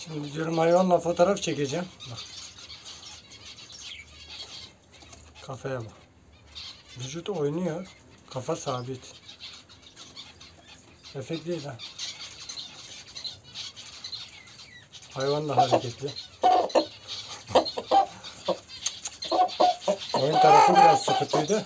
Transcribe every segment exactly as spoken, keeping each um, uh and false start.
Şimdi diyorum hayvanla fotoğraf çekeceğim. Bak. Kafaya bak. Vücut oynuyor. Kafa sabit. Efekt değil ha. Hayvan da hareketli. Oyun tarafı biraz sıkıntıydı.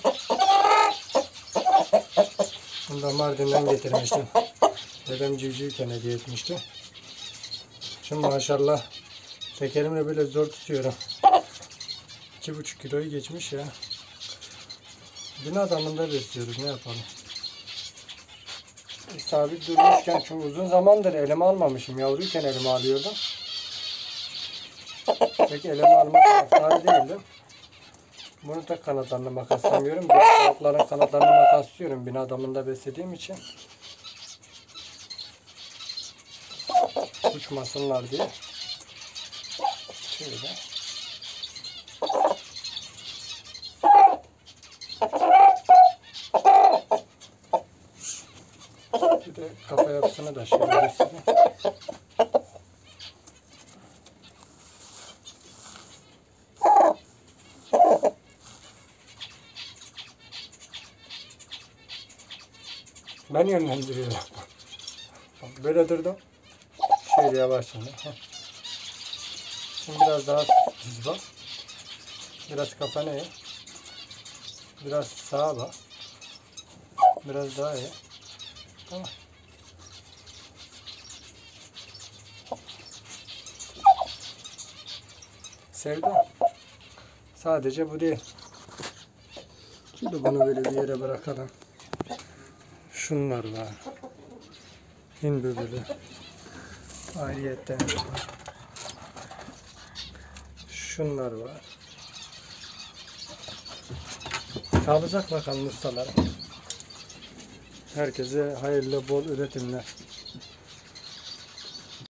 Bunu da Mardin'den getirmiştim. Dedem civcivken hediye etmişti. Şimdi maşallah tekerimle böyle zor tutuyorum. iki buçuk kiloyu geçmiş ya. Bin adamında besliyoruz, ne yapalım. E, sabit durmuşken çok uzun zamandır elime almamışım. Yavruyken elime alıyordum. Pek elime alma taraftarı değildim. Bunu da kanatlarını makaslamıyorum. Diğer tavukların kanatlarını makaslıyorum. Bin adamında beslediğim için. Uçmasınlar diye. Şöyle. Bir de kafa yapısını da şöyle göstereyim. Ben yönlendiriyorum. Böyle durdum. Şöyle yavaş şimdi. Şimdi biraz daha düz bak. Biraz kafanı eğ. Biraz sağa bak. Biraz daha eğ. Tamam. Sevdim. Sadece bu değil. Şimdi bunu böyle bir yere bırakalım. Şunlar var. Hin böbürü. Ayrıyetten var. Şunlar var. Sağlıcakla kalın ustalar. Herkese hayırlı bol üretimler.